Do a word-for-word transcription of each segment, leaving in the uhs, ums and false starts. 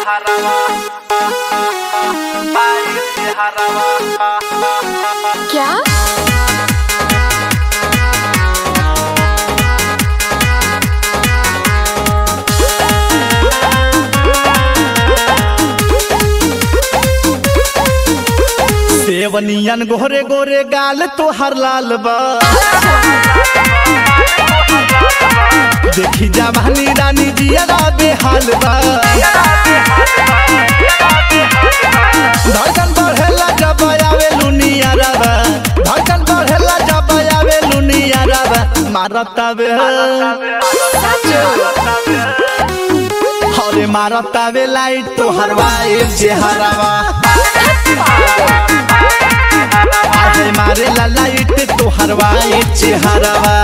क्या सेवनियन गोरे गोरे गाल तोहर लाल बा देखी जवानी रानी जिया बेहाल बा धड़कन बढ़ेला जब आवे लुनिया रबा धड़कन बढ़ेला जब आवे लुनिया रबा मारतावे हरे मारतावे लाइट तोहर वाइफ चेहरावा आजे मारे ला लाइट तोहर वाइफ चेहरावा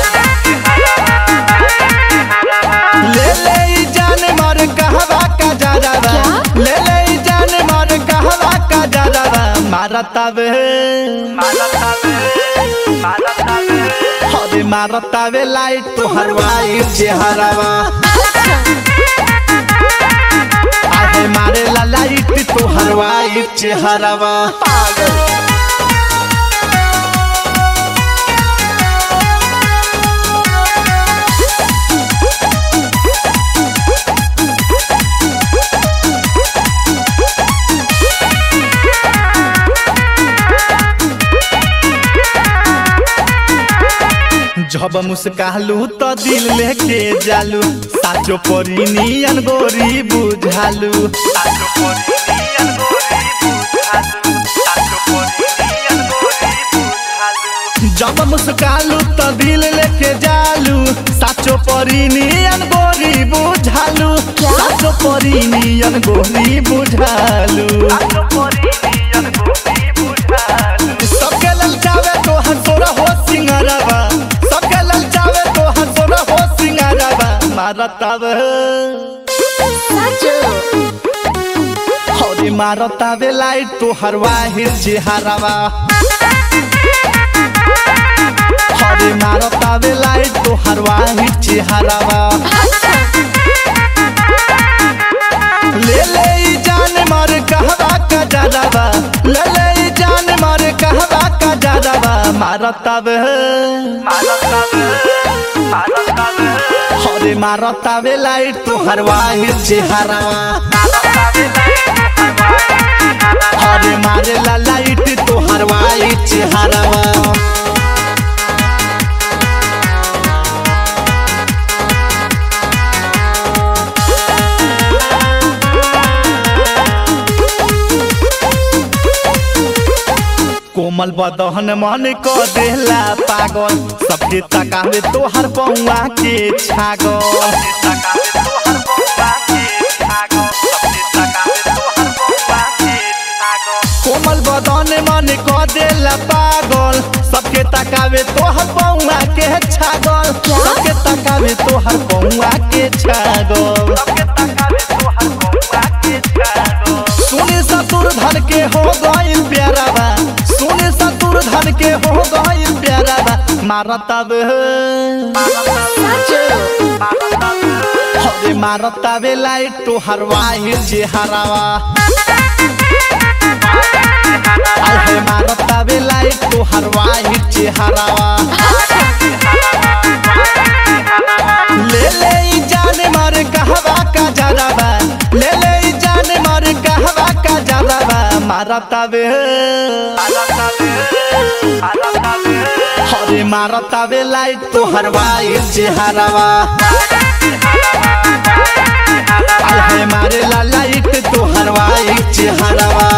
ले ले जान मार कहवा का जरावा ले ले जान मार कहवा का जरावा मारतावे हरे मारतावे लाइट तोहर वाइफ चेहरावा आजे मारे ला लाइट तोहर वाइफ चेहरावा जब मुस्कालू तो दिल लेके जालू साचो परिनियन गोरी बुझालू जब मुस्कालू तो दिल लेके जालू साचो परिनियन गोरी बुझालू साचो परिनियन गोरी बुझालू सबके ललचावे तो हंसोरा हो सिंगारवा मारतावे हरे मारतावे लाइट तोहर वाइफ चेहरावा हरे मारतावे लाइट तोहर वाइफ चेहरावा ले ले जान मार कहवा का जरावा ले ले जान मार कहवा का जरावा मारतावे हरे मारतावे लाइट तोहर वाइफ चेहरावा हरे मारे ला लाइट तोहर वाइफ चेहरावा कोमल बदहन मन को देला पागल सबके तकावे तोहर पौआ के छागल कोमल बदहन मन को देला पागल सबके तकावे तोहर पौआ के छागल सबके तकावे तोहर पौआ के छागल सुनी ससुर धन के हो गइल प्यारावा सुनी ससुर धन के हो गइल प्यारावा मारतावे हरे मारतावे लाइट तोहर वाइफ चेहरावा आजे मारतावे लाइट तोहर वाइफ चेहरावा ले ले जान मार कहवा का जरावा ले ले जान मार कहवा का जरावा मारतावे हरे मारतावे लाइट तोहर वाइफ चेहरावा आजे मारे ला लाइट तोहर वाइफ चेहरावा।